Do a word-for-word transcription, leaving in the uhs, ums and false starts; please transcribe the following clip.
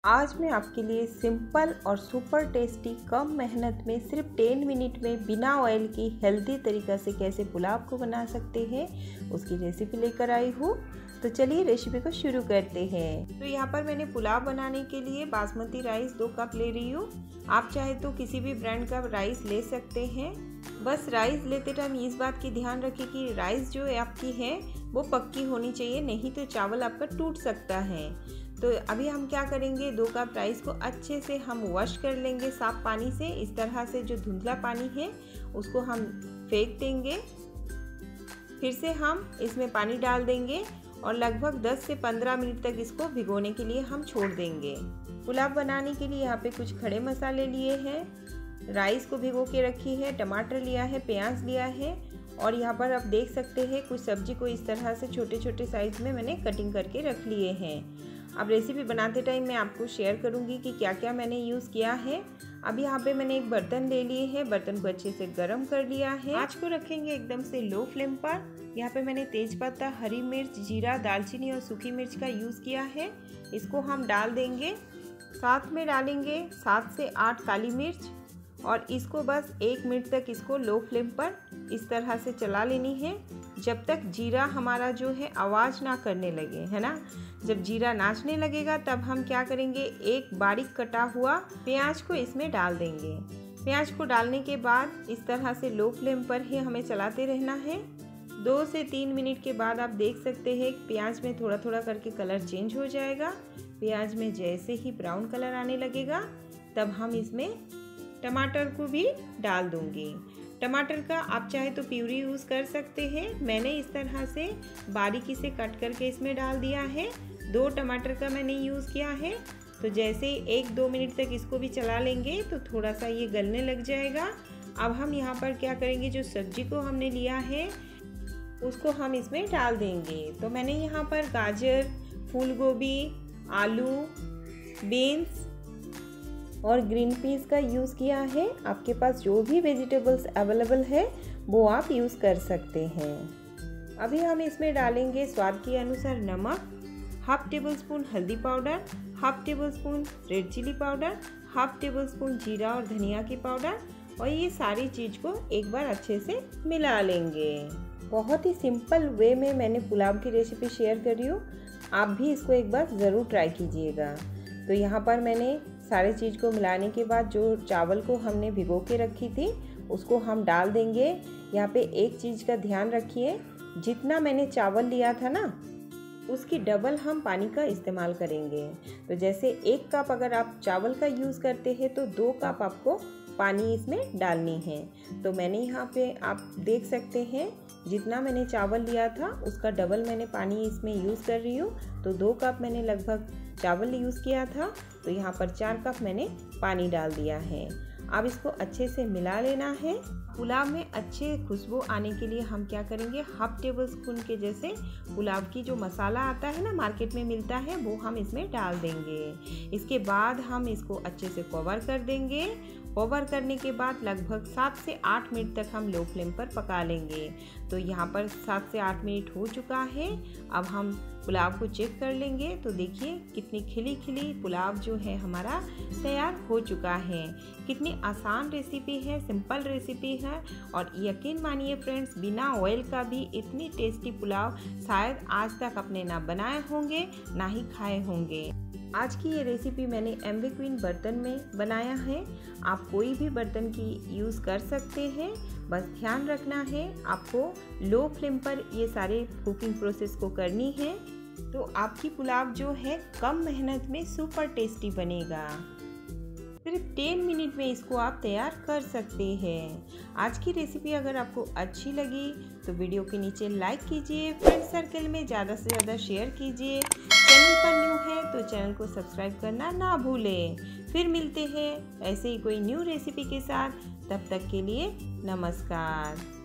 आज मैं आपके लिए सिंपल और सुपर टेस्टी कम मेहनत में सिर्फ दस मिनट में बिना ऑयल की हेल्दी तरीक़ा से कैसे पुलाव को बना सकते हैं उसकी रेसिपी लेकर आई हूँ। तो चलिए रेसिपी को शुरू करते हैं। तो यहाँ पर मैंने पुलाव बनाने के लिए बासमती राइस दो कप ले रही हूँ। आप चाहे तो किसी भी ब्रांड का राइस ले सकते हैं। बस राइस लेते टाइम इस बात की ध्यान रखें कि राइस जो आपकी है वो पक्की होनी चाहिए, नहीं तो चावल आपका टूट सकता है। तो अभी हम क्या करेंगे, दो कप राइस को अच्छे से हम वॉश कर लेंगे साफ पानी से। इस तरह से जो धुंधला पानी है उसको हम फेंक देंगे। फिर से हम इसमें पानी डाल देंगे और लगभग दस से पंद्रह मिनट तक इसको भिगोने के लिए हम छोड़ देंगे। पुलाव बनाने के लिए यहाँ पे कुछ खड़े मसाले लिए हैं, राइस को भिगो के रखी है, टमाटर लिया है, प्याज लिया है और यहाँ पर आप देख सकते हैं कुछ सब्जी को इस तरह से छोटे छोटे साइज में मैंने कटिंग करके रख लिए हैं। अब रेसिपी बनाते टाइम मैं आपको शेयर करूंगी कि क्या क्या मैंने यूज़ किया है। अब यहाँ पे मैंने एक बर्तन ले लिए हैं, बर्तन को अच्छे से गर्म कर लिया है। आँच को रखेंगे एकदम से लो फ्लेम पर। यहाँ पे मैंने तेज़पत्ता, हरी मिर्च, जीरा, दालचीनी और सूखी मिर्च का यूज़ किया है। इसको हम डाल देंगे। साथ में डालेंगे सात से आठ काली मिर्च और इसको बस एक मिनट तक इसको लो फ्लेम पर इस तरह से चला लेनी है जब तक जीरा हमारा जो है आवाज़ ना करने लगे, है ना। जब जीरा नाचने लगेगा तब हम क्या करेंगे, एक बारीक कटा हुआ प्याज को इसमें डाल देंगे। प्याज को डालने के बाद इस तरह से लो फ्लेम पर ही हमें चलाते रहना है। दो से तीन मिनट के बाद आप देख सकते हैं प्याज में थोड़ा थोड़ा करके कलर चेंज हो जाएगा। प्याज में जैसे ही ब्राउन कलर आने लगेगा तब हम इसमें टमाटर को भी डाल दूंगी। टमाटर का आप चाहे तो प्यूरी यूज़ कर सकते हैं। मैंने इस तरह से बारीकी से कट करके इसमें डाल दिया है। दो टमाटर का मैंने यूज़ किया है। तो जैसे एक दो मिनट तक इसको भी चला लेंगे तो थोड़ा सा ये गलने लग जाएगा। अब हम यहाँ पर क्या करेंगे, जो सब्जी को हमने लिया है उसको हम इसमें डाल देंगे। तो मैंने यहाँ पर गाजर, फूल गोभी, आलू, बीन्स और ग्रीन पीस का यूज़ किया है। आपके पास जो भी वेजिटेबल्स अवेलेबल है वो आप यूज़ कर सकते हैं। अभी हम इसमें डालेंगे स्वाद के अनुसार नमक, हाफ टेबल स्पून हल्दी powder, half tablespoon red chilli powder, half tablespoon जीरा और धनिया की पाउडर और ये सारी चीज़ को एक बार अच्छे से मिला लेंगे। बहुत ही सिंपल वे में मैंने पुलाव की रेसिपी शेयर कर रही हूँ, आप भी इसको एक बार ज़रूर ट्राई कीजिएगा। तो यहाँ पर मैंने सारे चीज़ को मिलाने के बाद जो चावल को हमने भिगो के रखी थी उसको हम डाल देंगे। यहाँ पे एक चीज़ का ध्यान रखिए, जितना मैंने चावल लिया था ना उसकी डबल हम पानी का इस्तेमाल करेंगे। तो जैसे एक कप अगर आप चावल का यूज़ करते हैं तो दो कप आपको पानी इसमें डालनी है। तो मैंने यहाँ पे आप देख सकते हैं जितना मैंने चावल लिया था उसका डबल मैंने पानी इसमें यूज़ कर रही हूँ। तो दो कप मैंने लगभग चावल यूज़ किया था, तो यहाँ पर चार कप मैंने पानी डाल दिया है। अब इसको अच्छे से मिला लेना है। पुलाव में अच्छे खुशबू आने के लिए हम क्या करेंगे, हाफ टेबल स्पून के जैसे पुलाव की जो मसाला आता है ना मार्केट में मिलता है वो हम इसमें डाल देंगे। इसके बाद हम इसको अच्छे से कवर कर देंगे। कवर करने के बाद लगभग सात से आठ मिनट तक हम लो फ्लेम पर पका लेंगे। तो यहाँ पर सात से आठ मिनट हो चुका है। अब हम पुलाव को चेक कर लेंगे तो देखिए कितनी खिली खिली पुलाव जो है हमारा तैयार हो चुका है। कितनी आसान रेसिपी है, सिंपल रेसिपी है और यकीन मानिए फ्रेंड्स, बिना ऑयल का भी इतनी टेस्टी पुलाव शायद आज तक आपने ना बनाए होंगे ना ही खाए होंगे। आज की ये रेसिपी मैंने एमवी क्वीन बर्तन में बनाया है। आप कोई भी बर्तन की यूज़ कर सकते हैं, बस ध्यान रखना है आपको लो फ्लेम पर ये सारे कुकिंग प्रोसेस को करनी है। तो आपकी पुलाव जो है कम मेहनत में सुपर टेस्टी बनेगा। सिर्फ दस मिनट में इसको आप तैयार कर सकते हैं। आज की रेसिपी अगर आपको अच्छी लगी तो वीडियो के नीचे लाइक कीजिए, फ्रेंड सर्कल में ज़्यादा से ज़्यादा शेयर कीजिए। चैनल पर न्यू है तो चैनल को सब्सक्राइब करना ना भूलें। फिर मिलते हैं ऐसे ही कोई न्यू रेसिपी के साथ, तब तक के लिए नमस्कार।